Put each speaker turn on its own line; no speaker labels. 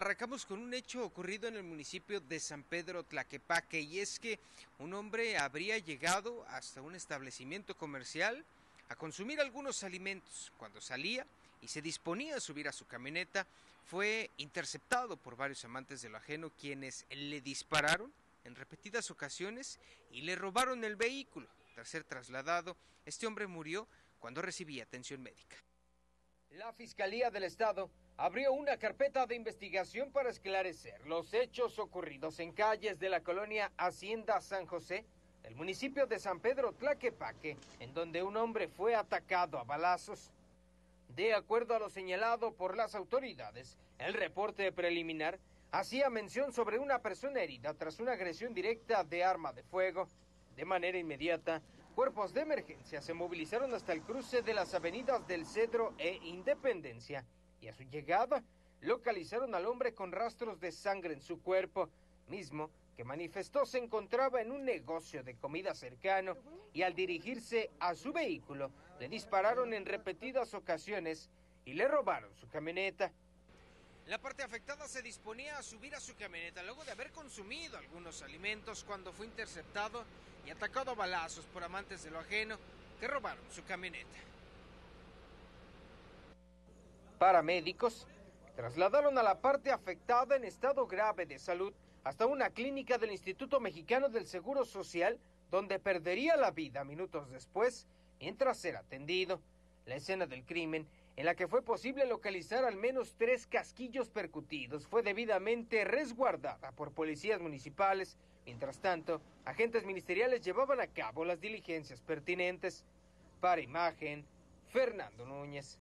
Arrancamos con un hecho ocurrido en el municipio de San Pedro Tlaquepaque, y es que un hombre habría llegado hasta un establecimiento comercial a consumir algunos alimentos. Cuando salía y se disponía a subir a su camioneta, fue interceptado por varios amantes de lo ajeno, quienes le dispararon en repetidas ocasiones y le robaron el vehículo. Tras ser trasladado, este hombre murió cuando recibía atención médica.
La Fiscalía del Estado abrió una carpeta de investigación para esclarecer los hechos ocurridos en calles de la colonia Hacienda San José, del municipio de San Pedro Tlaquepaque, en donde un hombre fue atacado a balazos. De acuerdo a lo señalado por las autoridades, el reporte preliminar hacía mención sobre una persona herida tras una agresión directa de arma de fuego. De manera inmediata, cuerpos de emergencia se movilizaron hasta el cruce de las avenidas del Cedro e Independencia, y a su llegada localizaron al hombre con rastros de sangre en su cuerpo, mismo que manifestó se encontraba en un negocio de comida cercano, y al dirigirse a su vehículo le dispararon en repetidas ocasiones y le robaron su camioneta.
La parte afectada se disponía a subir a su camioneta luego de haber consumido algunos alimentos cuando fue interceptado y atacado a balazos por amantes de lo ajeno que robaron su camioneta.
Paramédicos trasladaron a la parte afectada en estado grave de salud hasta una clínica del Instituto Mexicano del Seguro Social, donde perdería la vida minutos después mientras era atendido. La escena del crimen, en la que fue posible localizar al menos 3 casquillos percutidos, fue debidamente resguardada por policías municipales. Mientras tanto, agentes ministeriales llevaban a cabo las diligencias pertinentes. Para Imagen, Fernando Núñez.